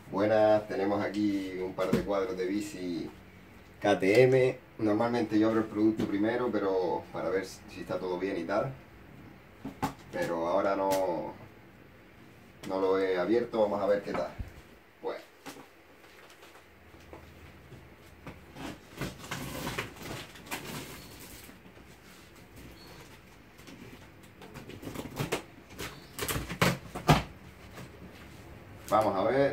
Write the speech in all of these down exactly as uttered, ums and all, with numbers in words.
Buenas, tenemos aquí un par de cuadros de bici K T M. Normalmente yo abro el producto primero, pero para ver si está todo bien y tal. Pero ahora no, no lo he abierto, vamos a ver qué tal. Bueno. Vamos a ver.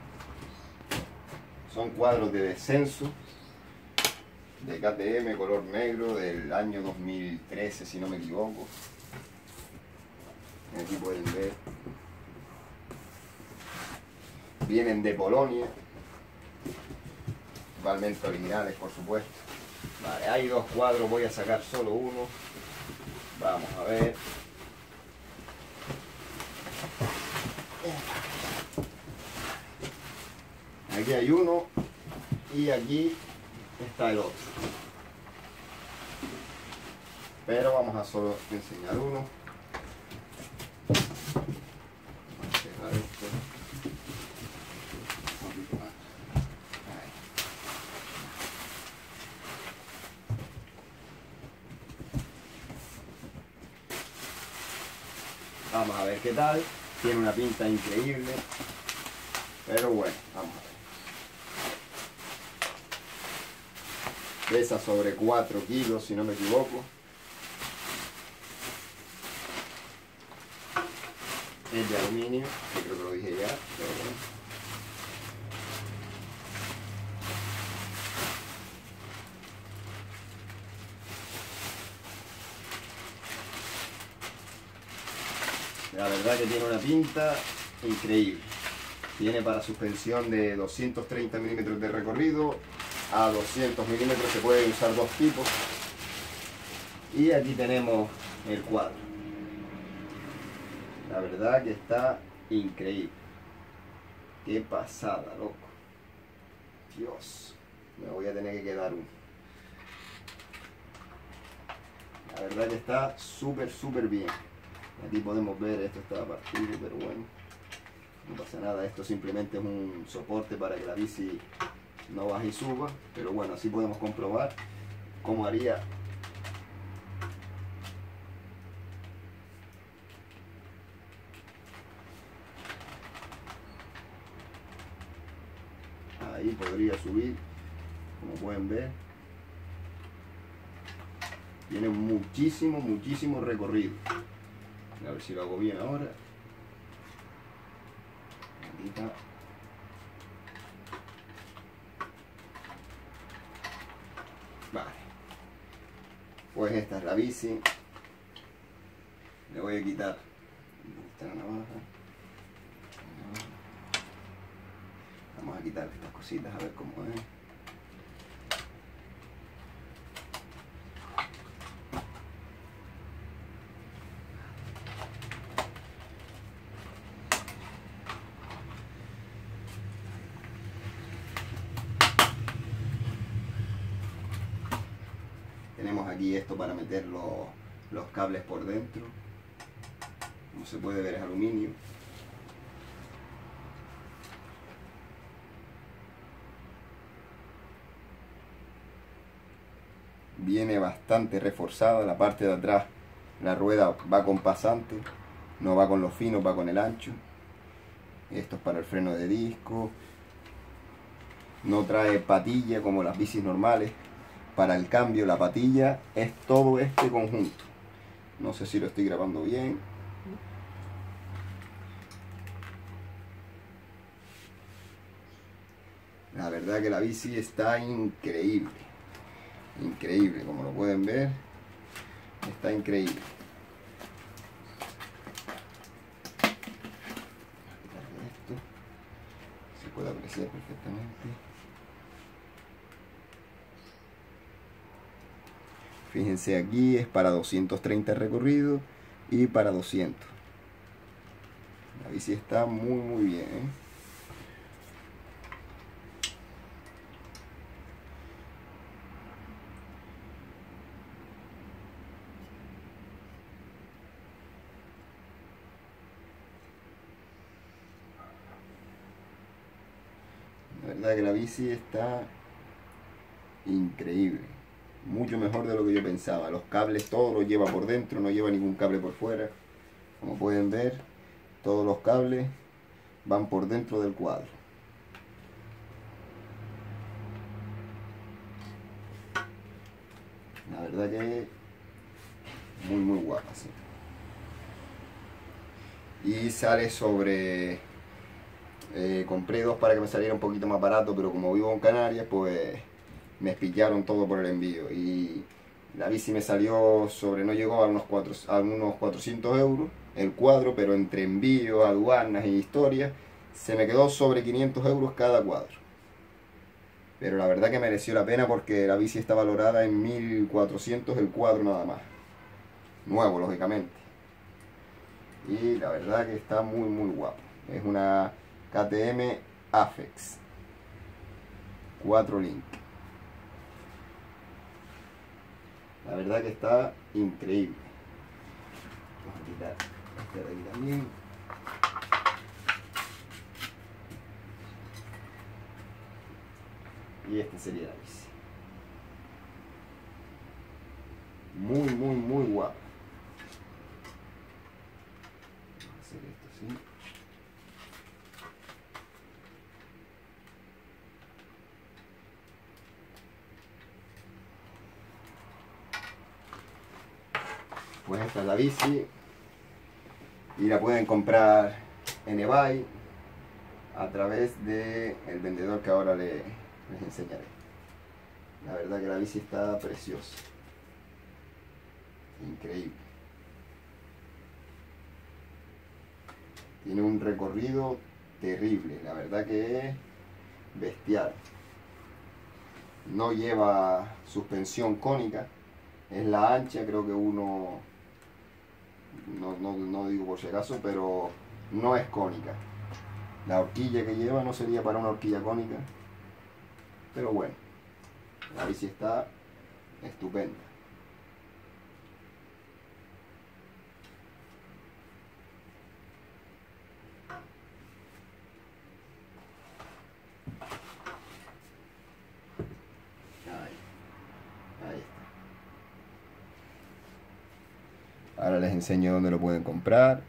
Son cuadros de descenso de K T M color negro del año dos mil trece, si no me equivoco. Aquí pueden ver. Vienen de Polonia. Totalmente originales, por supuesto. Vale, hay dos cuadros, voy a sacar solo uno. Vamos a ver. Aquí hay uno y aquí está el otro. Pero vamos a solo enseñar uno. Vamos a cerrar esto. Un poquito más. Ahí. Vamos a ver qué tal. Tiene una pinta increíble. Pero bueno, vamos a ver. Pesa sobre cuatro kilos, si no me equivoco. Es de aluminio, que creo que lo dije ya, pero bueno. La verdad que tiene una pinta increíble. Tiene para suspensión de doscientos treinta milímetros de recorrido a doscientos milímetros, se pueden usar dos tipos. Y aquí tenemos el cuadro. La verdad que está increíble. Qué pasada, loco. Dios, me voy a tener que quedar uno. La verdad que está súper, súper bien. Aquí podemos ver, esto está partido, pero bueno, no pasa nada. Esto simplemente es un soporte para que la bici no baje y suba, pero bueno, así podemos comprobar cómo haría. Ahí podría subir, como pueden ver. Tiene muchísimo, muchísimo recorrido. A ver si lo hago bien ahora. Aquí está. Vale. Pues esta es la bici. Le voy a quitar. ¿Dónde está la navaja? Vamos a quitar estas cositas a ver cómo es. Tenemos aquí esto para meter los, los cables por dentro. Como se puede ver, es aluminio. Viene bastante reforzada la parte de atrás. La rueda va con pasante, no va con los finos, va con el ancho. Esto es para el freno de disco. No trae patilla como las bicis normales. Para el cambio, la patilla es todo este conjunto. No sé si lo estoy grabando bien. La verdad que la bici está increíble. Increíble, como lo pueden ver. Está increíble. Esto se puede apreciar perfectamente. Fíjense, aquí es para doscientos treinta recorrido y para doscientos. La bici está muy muy bien, ¿eh? verdad que la bici está increíble. Mucho mejor de lo que yo pensaba. Los cables todos los lleva por dentro, no lleva ningún cable por fuera. Como pueden ver, todos los cables van por dentro del cuadro. La verdad que muy muy guapa, sí. Y sale sobre... Eh, compré dos para que me saliera un poquito más barato, pero como vivo en Canarias, pues me pillaron todo por el envío. Y la bici me salió sobre, no llegó a unos, cuatro, a unos cuatrocientos euros el cuadro, pero entre envío, aduanas y historias, se me quedó sobre quinientos euros cada cuadro. Pero la verdad que mereció la pena porque la bici está valorada en mil cuatrocientos el cuadro nada más. Nuevo, lógicamente. Y la verdad que está muy muy guapo. Es una K T M Afex cuatro Link. La verdad que está increíble. Vamos a quitar este de aquí también. Y este sería la bici. Muy, muy, muy guapa. Vamos a hacer esto así. Pues esta es la bici y la pueden comprar en eBay a través del vendedor que ahora les, les enseñaré. La verdad que la bici está preciosa, increíble. Tiene un recorrido terrible, la verdad que es bestial. No lleva suspensión cónica, es la ancha, creo que uno... No, no, no digo por si acaso, pero no es cónica. La horquilla que lleva no sería para una horquilla cónica, pero bueno, la bici está estupenda. Ahí, ahí está. Ahora les enseño dónde lo pueden comprar.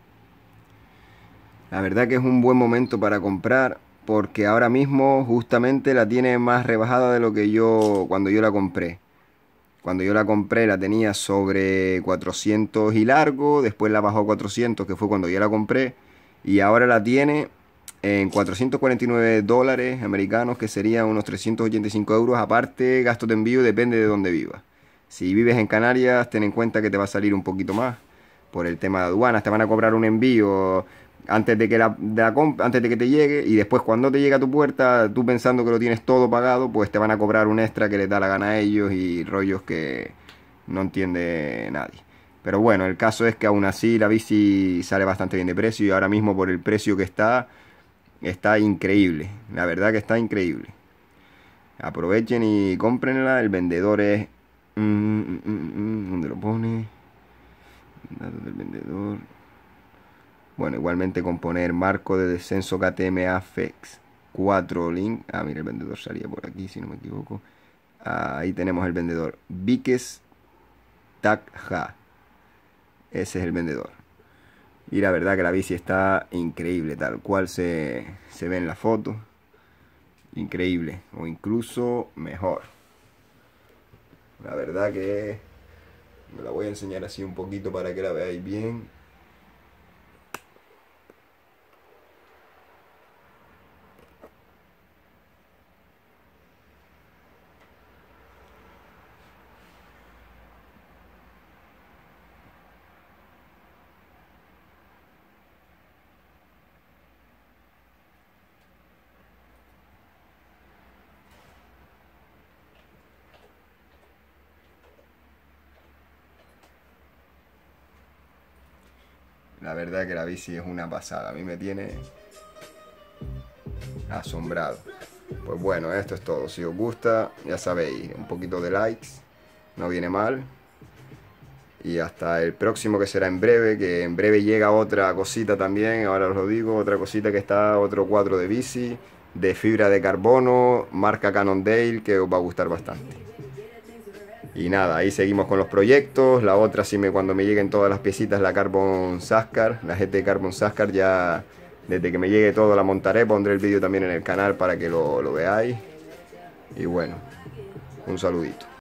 La verdad que es un buen momento para comprar porque ahora mismo justamente la tiene más rebajada de lo que yo cuando yo la compré. Cuando yo la compré la tenía sobre cuatrocientos y largo, después la bajó a cuatrocientos, que fue cuando yo la compré, y ahora la tiene en cuatrocientos cuarenta y nueve dólares americanos, que serían unos trescientos ochenta y cinco euros, aparte gastos de envío, depende de dónde vivas. Si vives en Canarias, ten en cuenta que te va a salir un poquito más por el tema de aduanas, te van a cobrar un envío antes de que la, de la antes de que te llegue, y después cuando te llegue a tu puerta, tú pensando que lo tienes todo pagado, pues te van a cobrar un extra que les da la gana a ellos y rollos que no entiende nadie. Pero bueno, el caso es que aún así la bici sale bastante bien de precio, y ahora mismo por el precio que está, está increíble. La verdad que está increíble. Aprovechen y cómprenla. El vendedor es... Mm, mm, mm, ¿dónde lo pone? Datos del vendedor. Bueno, igualmente con poner marco de descenso K T M Afex cuatro Link. Ah, mira, el vendedor salía por aquí, si no me equivoco. Ah, ahí tenemos el vendedor. Vikes Takha. Ese es el vendedor. Y la verdad que la bici está increíble, tal cual se, se ve en la foto. Increíble, o incluso mejor. La verdad que me la voy a enseñar así un poquito para que la veáis bien. La verdad que la bici es una pasada, a mí me tiene asombrado. Pues bueno, esto es todo. Si os gusta, ya sabéis, un poquito de likes, no viene mal. Y hasta el próximo, que será en breve, que en breve llega otra cosita también, ahora os lo digo, otra cosita que está, otro cuadro de bici, de fibra de carbono, marca Cannondale, que os va a gustar bastante. Y nada, ahí seguimos con los proyectos. La otra, si me, cuando me lleguen todas las piecitas, la Carbon Sascar, la G T Carbon Sascar, ya desde que me llegue todo la montaré, pondré el vídeo también en el canal para que lo, lo veáis. Y bueno, un saludito.